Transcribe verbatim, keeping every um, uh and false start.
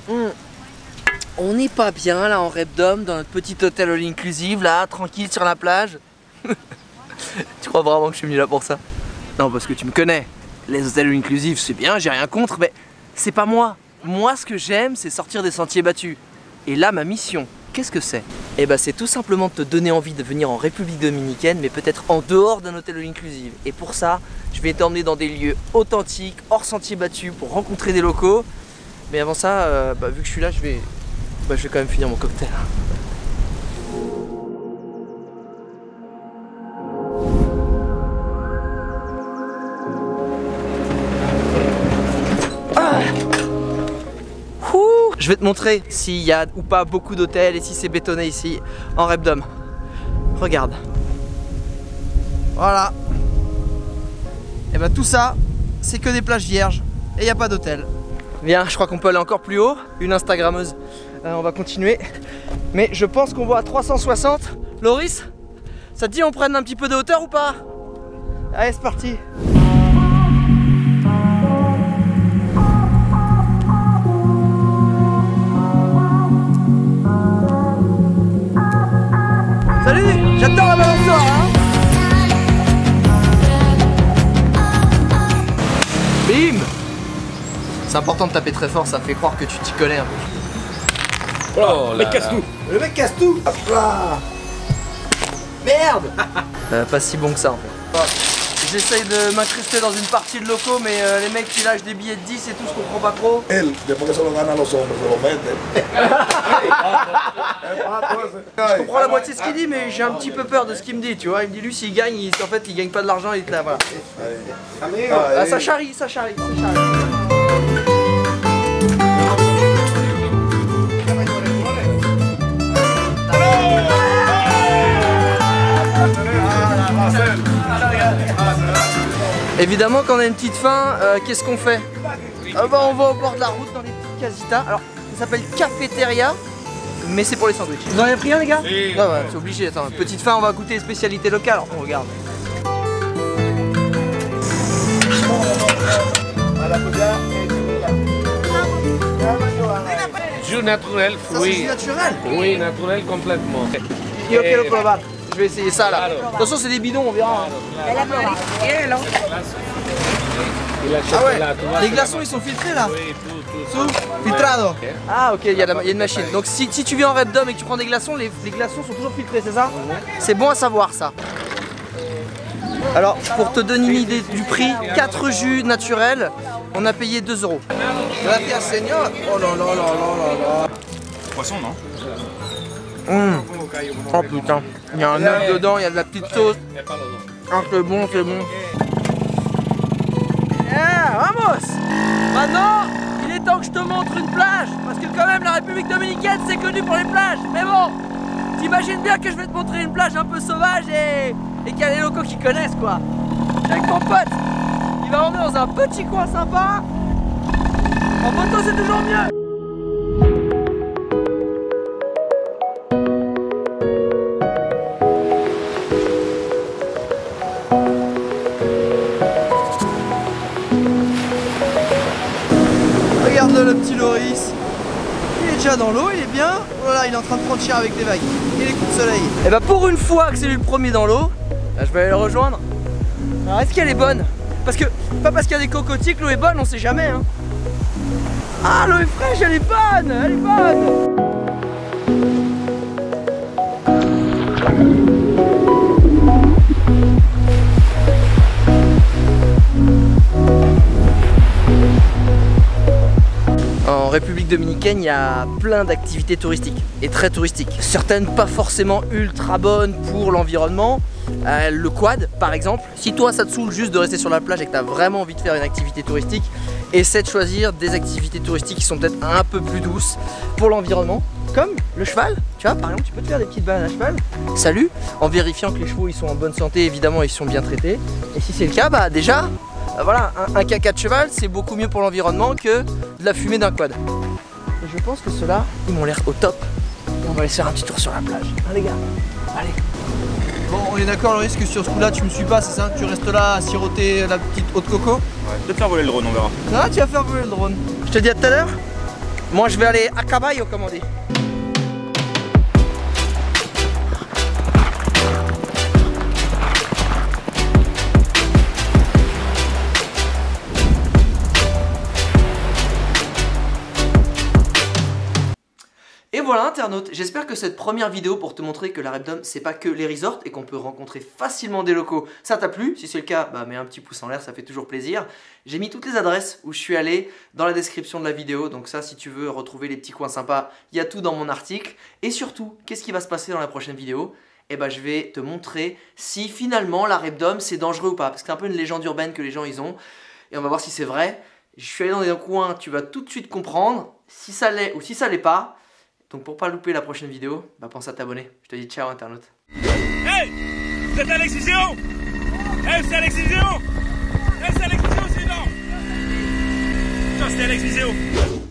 Mmh. On n'est pas bien là en Repdom, dans notre petit hôtel all inclusive, là, tranquille sur la plage. Tu crois vraiment que je suis venu là pour ça? Non, parce que tu me connais. Les hôtels all inclusive, c'est bien, j'ai rien contre, mais c'est pas moi. Moi, ce que j'aime, c'est sortir des sentiers battus. Et là, ma mission, qu'est-ce que c'est? Eh ben, c'est tout simplement de te donner envie de venir en République Dominicaine, mais peut-être en dehors d'un hôtel all inclusive. Et pour ça, je vais t'emmener dans des lieux authentiques, hors sentiers battus, pour rencontrer des locaux. Mais avant ça, euh, bah, vu que je suis là, je vais... Bah, je vais quand même finir mon cocktail. Ah Ouh je vais te montrer s'il y a ou pas beaucoup d'hôtels et si c'est bétonné ici en Repdom. Regarde. Voilà. Et bah tout ça, c'est que des plages vierges et il n'y a pas d'hôtel. Viens, je crois qu'on peut aller encore plus haut. Une Instagrammeuse. Euh, on va continuer. Mais je pense qu'on voit à trois cent soixante. Loris, ça te dit on prenne un petit peu de hauteur ou pas? Allez, c'est parti. Salut, j'adore la balançoire, hein. Bim. C'est important de taper très fort, ça fait croire que tu t'y connais un peu. Oh, le mec casse tout. Le mec casse tout. Hop là. Merde. euh, Pas si bon que ça en fait. J'essaye de m'incruster dans une partie de locaux, mais euh, les mecs qui lâchent des billets de dix et tout, je comprends pas trop. Él, después que se lo gana a los hombres, se lo mete. Je comprends la moitié de ce qu'il dit, mais j'ai un petit peu peur de ce qu'il me dit, tu vois. Il me dit lui s'il gagne, il, en fait il gagne pas de l'argent, il est là, voilà. Ah, ça charrie, ça charrie, ça charrie. Évidemment, quand on a une petite faim, euh, qu'est-ce qu'on fait? euh, bah, On va au bord de la route dans les petites casitas. Alors, ça s'appelle Cafeteria, mais c'est pour les sandwichs. Vous en avez pris un, les gars? Oui. Ouais, ouais, c'est obligé. Attends, petite faim, on va goûter les spécialités locales. On regarde. Jus naturel, Ça, c'est fruit. naturel? Oui, naturel complètement. Yo quiero probar. Je vais essayer ça là. De toute façon, c'est des bidons, on verra. Ah ouais, les glaçons ils sont filtrés là? Oui, tout, tout. Filtrado. Ah ok, il y, y a une machine. Donc si, si tu viens en Repdom et que tu prends des glaçons, les, les glaçons sont toujours filtrés, c'est ça? C'est bon à savoir ça. Alors pour te donner une idée du prix, quatre jus naturels, on a payé deux euros. Gracias señor. Oh là là là là là là. Poisson, non? Mmh. Oh putain, il y a un œuf dedans, il y a de la petite sauce. Ah c'est bon, c'est bon. Yeah, vamos! Maintenant, il est temps que je te montre une plage. Parce que quand même la République Dominicaine c'est connu pour les plages. Mais bon, t'imagines bien que je vais te montrer une plage un peu sauvage et, et qu'il y a les locaux qui connaissent quoi. Avec mon pote, il va emmener dans un petit coin sympa. En photo c'est toujours mieux. Regarde le petit Loris, il est déjà dans l'eau, il est bien. Voilà, il est en train de prendre cher avec les vagues et les coups de soleil. Et bah pour une fois que c'est lui le premier dans l'eau, là, je vais aller le rejoindre. Alors est-ce qu'elle est bonne? Parce que, pas parce qu'il y a des cocotiers que l'eau est bonne, on sait jamais hein. Ah l'eau est fraîche, elle est bonne, elle est bonne. En République Dominicaine, il y a plein d'activités touristiques et très touristiques. Certaines pas forcément ultra bonnes pour l'environnement. Euh, le quad par exemple. Si toi ça te saoule juste de rester sur la plage et que tu as vraiment envie de faire une activité touristique, essaie de choisir des activités touristiques qui sont peut-être un peu plus douces pour l'environnement. Comme le cheval, tu vois, par exemple tu peux te faire des petites balades à cheval. Salut, en vérifiant que les chevaux ils sont en bonne santé, évidemment ils sont bien traités. Et si c'est le cas, bah déjà voilà, un, un caca de cheval, c'est beaucoup mieux pour l'environnement que de la fumée d'un quad. Et je pense que ceux-là, ils m'ont l'air au top. Et on va aller faire un petit tour sur la plage. Hein les gars, allez. Bon, on est d'accord, Loris, que sur ce coup-là, tu me suis pas, c'est ça? Tu restes là à siroter la petite eau de coco? Ouais, je vais te faire voler le drone, on verra. Ah, tu vas faire voler le drone. Je te dis à tout à l'heure. Moi je vais aller à Caballo, comme on dit. Et voilà internaute, j'espère que cette première vidéo pour te montrer que la Repdom c'est pas que les resorts et qu'on peut rencontrer facilement des locaux, ça t'a plu. Si c'est le cas, bah mets un petit pouce en l'air, ça fait toujours plaisir. J'ai mis toutes les adresses où je suis allé dans la description de la vidéo, donc ça si tu veux retrouver les petits coins sympas, il y a tout dans mon article. Et surtout, qu'est-ce qui va se passer dans la prochaine vidéo? Eh bah je vais te montrer si finalement la Repdom c'est dangereux ou pas, parce que c'est un peu une légende urbaine que les gens ils ont, et on va voir si c'est vrai. Je suis allé dans des coins, tu vas tout de suite comprendre si ça l'est ou si ça l'est pas. Donc pour pas louper la prochaine vidéo, bah pense à t'abonner. Je te dis ciao internaute. Hey, vous êtes Alexis Zéon. Hey, c'est Alexis Zéon. Hey, c'est Alexis Zéon, c'est non. Ça c'est Alexis Zéon.